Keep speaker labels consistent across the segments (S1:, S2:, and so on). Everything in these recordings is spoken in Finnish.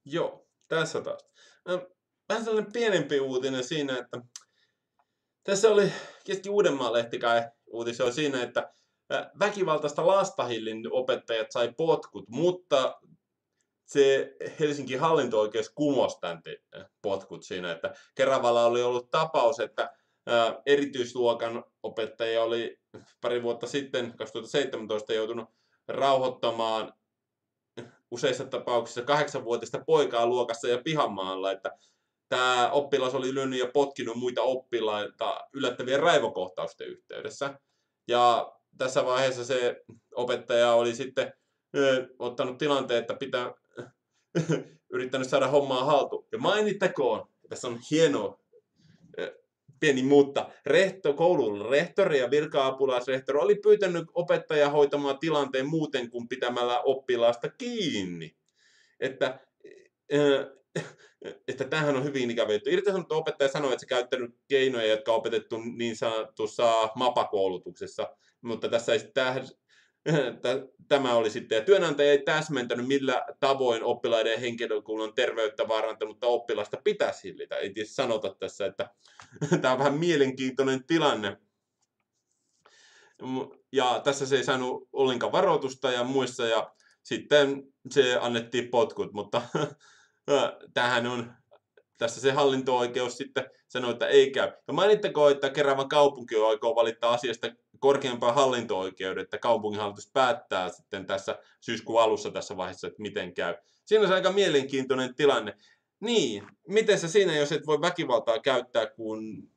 S1: Joo, tässä taas. Vähän sellainen pienempi uutinen siinä, että tässä oli Keski-Uudenmaan lehti kai uutisoi siinä, että väkivaltaista lasta hillinnyt opettajat sai potkut, mutta se Helsingin hallinto-oikeus kumosi tämän potkut siinä, että Keravalla oli ollut tapaus, että erityisluokan opettaja oli pari vuotta sitten, 2017, joutunut rauhoittamaan useissa tapauksissa 8-vuotiaista poikaa luokassa ja pihamaalla, että tämä oppilas oli lyönyt ja potkinut muita oppilaita yllättävien raivokohtausten yhteydessä. Ja tässä vaiheessa se opettaja oli sitten ottanut tilanteen, että pitää yrittänyt saada hommaa haltuun. Ja mainittakoon, tässä on hieno pieni mutta, koulun rehtori ja virka-apulaisrehtori oli pyytänyt opettajaa hoitamaan tilanteen muuten kuin pitämällä oppilaasta kiinni. Että tämähän on hyvin ikävä juttu. Irtisanottu opettaja sanoi, että se käyttänyt keinoja, jotka on opetettu niin sanotussa MAPA-koulutuksessa, mutta tässä ei tämä oli sitten, ja työnantaja ei täsmentänyt, millä tavoin oppilaiden ja henkilökunnan terveyttä vaarantanutta oppilasta pitäisi hillitä. Ei tietysti sanota tässä, että tämä on vähän mielenkiintoinen tilanne. Ja tässä se ei saanut ollenkaan varoitusta ja muissa, ja sitten se annettiin potkut, mutta tämähän on, tässä se hallinto-oikeus sitten sanoi, että ei käy. Ja mainittakoon, että Keravan kaupunki aikoo valittaa asiasta korkeampaan hallinto-oikeuden, että kaupunginhallitus päättää sitten tässä syyskuun alussa tässä vaiheessa, että miten käy. Siinä on se aika mielenkiintoinen tilanne. Niin, miten se siinä, jos et voi väkivaltaa käyttää, kun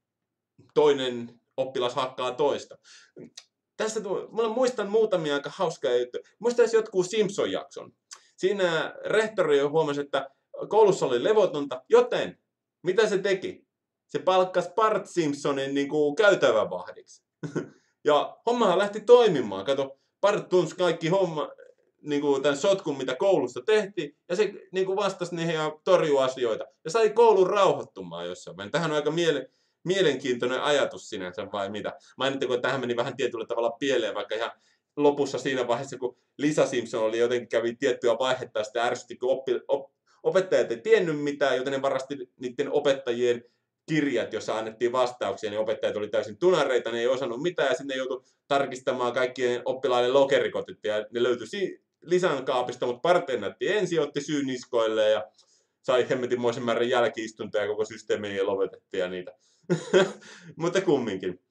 S1: toinen oppilas hakkaa toista? Tässä muistan muutamia aika hauskaa juttuja. Muistaisin jotkut Simpson-jakson. Siinä rehtori huomasi, että koulussa oli levotonta, joten mitä se teki? Se palkkasi Bart Simpsonin niin kuin käytävävahdiksi. Ja hommahan lähti toimimaan. Kato, Bart tunsi kaikki niin kuin tämän sotkun, mitä koulussa tehtiin, ja se niin kuin vastasi niihin ja torjui asioita. Ja sai koulun rauhoittumaan jossain päin. Tämähän on aika mielenkiintoinen ajatus sinänsä, vai mitä? Mainitteko, että tähän meni vähän tietyllä tavalla pieleen, vaikka ihan lopussa siinä vaiheessa, kun Lisa Simpson oli jotenkin kävi tiettyä vaihetta, sitä ärsytti, kun opettajat ei tiennyt mitään, joten ne varasti niiden opettajien kirjat, jossa annettiin vastauksia, niin opettajat oli täysin tunareita, ne ei osannut mitään, ja sitten ne joutui tarkistamaan kaikkien oppilaiden lokerikotit, ja ne löytyi Lisan kaapista, mutta Bart näytti ensin, otti syyn niskoille, ja sai hemmetinmoisen määrän jälki-istuntoja, ja koko systeemi lopetettiin ja niitä. Mutta kumminkin.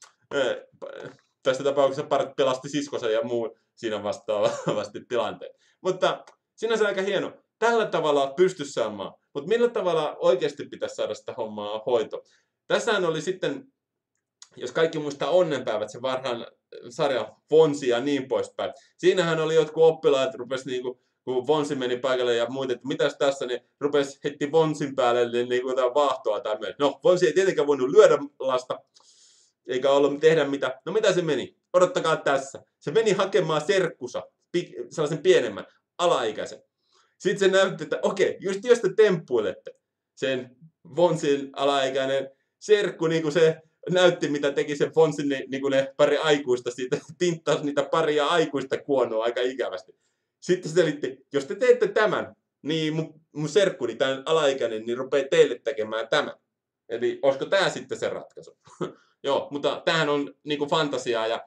S1: Tässä tapauksessa Bart pelasti siskonsa ja muu siinä vastaavasti tilanteen. Mutta sinänsä aika hieno. Tällä tavalla pystyisi saamaan. Mutta millä tavalla oikeasti pitäisi saada sitä hommaa hoitoon? Tässähän oli sitten, jos kaikki muistaa Onnenpäivät, se varhaan sarja Fonsi ja niin poispäin. Siinähän oli jotkut oppilaat, rupesi niinku, kun Fonsi meni paikalle ja muut, että mitäs tässä, niin rupesi heti Fonsin päälle niin jotain vaahtoa tai myötä. No, Fonsi ei tietenkään voinut lyödä lasta, eikä ollut tehdä mitä. No mitä se meni? Odottakaa tässä. Se meni hakemaan serkkusa, sellaisen pienemmän, alaikäisen. Sitten se näytti, että okei, just jos te temppuilette sen Fonsin alaikäinen serkku, niin kuin se näytti, mitä teki se Fonsin, niin kuin ne pari aikuista siitä, tinttasi niitä paria aikuista kuonoa aika ikävästi. Sitten se selitti, jos te teette tämän, niin mun serkkuni, tämän alaikäinen, niin rupeaa teille tekemään tämän. Eli olisiko tämä sitten se ratkaisu? Joo, mutta tämähän on niinku fantasiaa ja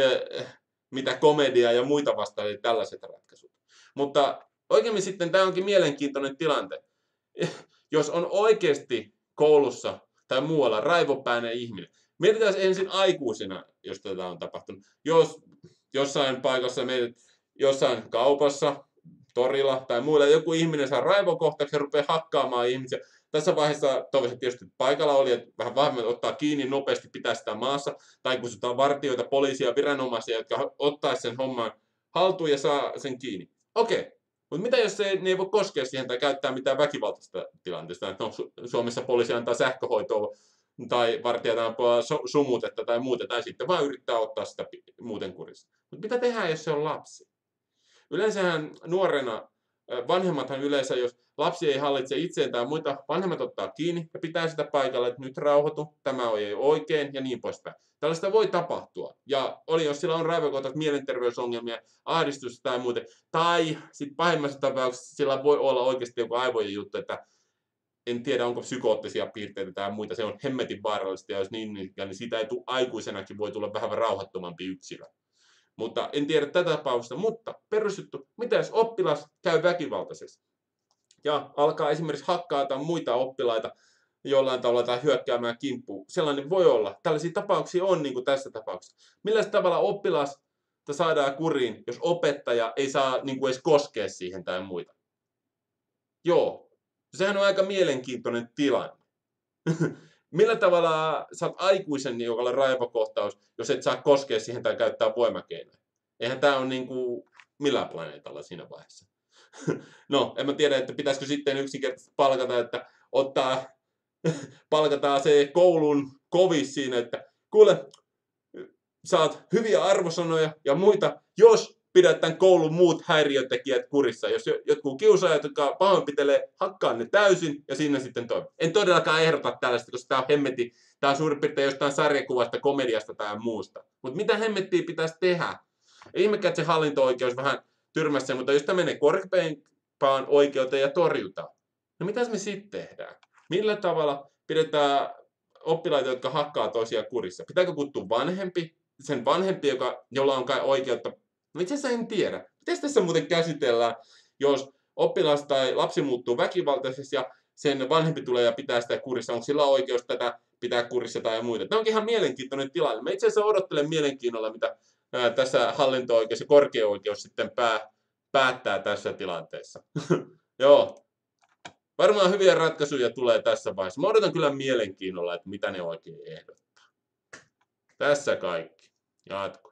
S1: mitä komedia ja muita vastaavia tällaiset ratkaisut. Mutta oikeimmin sitten tämä onkin mielenkiintoinen tilante. Jos on oikeasti koulussa tai muualla raivopäinen ihminen, mietitään ensin aikuisina, jos tätä on tapahtunut. Jos jossain paikassa, jossain kaupassa, torilla tai muilla joku ihminen saa raivokohtauksen ja rupeaa hakkaamaan ihmisiä. Tässä vaiheessa toivottavasti tietysti paikalla oli, että vähän vahvemmin ottaa kiinni, nopeasti pitää sitä maassa, tai kutsutaan vartijoita, poliisia, viranomaisia, jotka ottaisi sen homman haltuun ja saa sen kiinni. Okei, mutta mitä jos ne ei voi koskea siihen tai käyttää mitään väkivaltaista tilanteesta? No, Suomessa poliisi antaa sähköhoitoa tai vartijat antaa sumutetta tai muuta, tai sitten vaan yrittää ottaa sitä muuten kurissa. Mutta mitä tehdään, jos se on lapsi? Yleensähän nuorena vanhemmathan yleensä, jos lapsi ei hallitse itseään tai muita, vanhemmat ottaa kiinni ja pitää sitä paikalla, että nyt rauhoitu, tämä on oikein ja niin poispäin. Tällaista voi tapahtua. Ja jos sillä on raivokohtaiset mielenterveysongelmia, ahdistusta tai muuten, tai sitten pahimmassa tapauksessa sillä voi olla oikeasti joku aivojen juttu, että en tiedä, onko psykoottisia piirteitä tai muita, se on hemmetin vaarallista, ja jos niin siitä ei tule aikuisenakin, voi tulla vähän rauhattomampi yksilö. Mutta en tiedä tätä tapausta, mutta perusjuttu, mitä jos oppilas käy väkivaltaisesti ja alkaa esimerkiksi hakkaata muita oppilaita jollain tavalla tai hyökkäämään kimppuun. Sellainen voi olla. Tällaisia tapauksia on niin kuin tässä tapauksessa. Millä tavalla oppilasta saadaan kuriin, jos opettaja ei saa niin kuin edes koskea siihen tai muita? Joo, sehän on aika mielenkiintoinen tilanne. Millä tavalla saat aikuisen, joka on raivokohtaus, jos et saa koskea siihen tai käyttää voimakeinoja? Eihän tämä ole niin kuin millään planeetalla siinä vaiheessa. No, en mä tiedä, että pitäisikö sitten yksinkertaisesti palkata, että palkataan se koulun kovis siinä, että kuule, saat hyviä arvosanoja ja muita, jos pidät tämän koulun muut häiriötekijät kurissa. Jos jotkut kiusaajat, jotka pahoinpitelee, hakkaa ne täysin ja siinä sitten toimi. En todellakaan ehdota tällaista, koska tämä on hemmetti. Tämä on suurin piirtein jostain sarjakuvasta, komediasta tai muusta. Mutta mitä hemmettiä pitäisi tehdä? Ei ihmekään, että se hallinto-oikeus vähän tyrmäsi sen, mutta jos tämä menee korkeimpaan oikeuteen ja torjutaan, no mitäs me sitten tehdään? Millä tavalla pidetään oppilaita, jotka hakkaa toisiaan kurissa? Pitääkö kutsua sen vanhempi, jolla on kai oikeutta? No itse asiassa en tiedä. Miten tässä muuten käsitellään, jos oppilas tai lapsi muuttuu väkivaltaisesti ja sen vanhempi tulee ja pitää sitä kurissa? Onko sillä oikeus tätä pitää kurissa tai muita? Tämä onkin ihan mielenkiintoinen tilanne. Mä itse asiassa odottelen mielenkiinnolla, mitä tässä hallinto-oikeus ja korkea-oikeus sitten päättää tässä tilanteessa. Joo. Varmaan hyviä ratkaisuja tulee tässä vaiheessa. Mä odotan kyllä mielenkiinnolla, että mitä ne oikein ehdottaa. Tässä kaikki. Jatko.